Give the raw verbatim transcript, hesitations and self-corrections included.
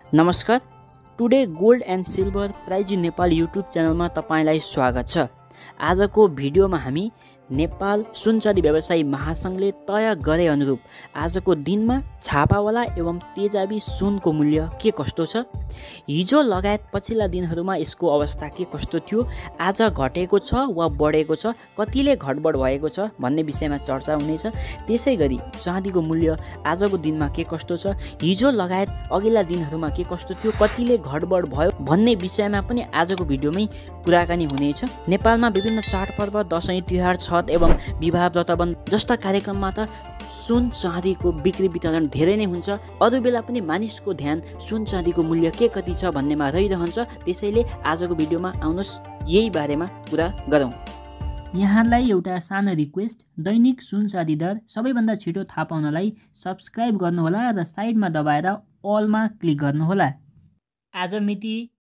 नमस्कार। Today gold and silver price Nepal YouTube च्यानलमा तपाईलाई स्वागत छ। आजको भिडियोमा हामी नेपाल सुनचाँदी व्यवसायी महासङ्घले तय गरे अनुरूप आजको दिनमा छापावाला एवं तेजाबी सुनको मूल्य के कस्तो छ, हिजो लगायत पछिल्ला दिनहरूमा यसको अवस्था के कस्तो थियो, आज घटेको छ वा बढेको छ, कतिले घटबड भएको छ भन्ने विषयमा चर्चा हुनेछ। त्यसै गरी चाँदीको मूल्य आजको दिनमा के कस्तो छ, हिजो लगायत अघिल्ला दिनहरूमा के कस्तो थियो, कतिले घटबड भयो भन्ने विषयमा पनि आजको भिडियोमै कुराकानी हुनेछ। नेपालमा विभिन्न चाडपर्व, दशैं, तिहार, छठ एवं विवाह व्रतबन्ध जस्ता कार्यक्रममा त सुन चाँदीको बिक्री वितरण धेरै नै हुन्छ। अरू बेला पनि मानिसको ध्यान सुन चाँदीको मूल्य के कति छ भन्नेमा रहिरहन्छ। त्यसैले आजको भिडियोमा आउनुहोस् यही बारेमा कुरा गरौँ। यहाँलाई एउटा सानो रिक्वेस्ट, दैनिक सुन चाँदी दर सबैभन्दा छिटो थाहा पाउनलाई सब्सक्राइब गर्नुहोला र साइडमा दबाएर अलमा क्लिक गर्नुहोला। आज मिति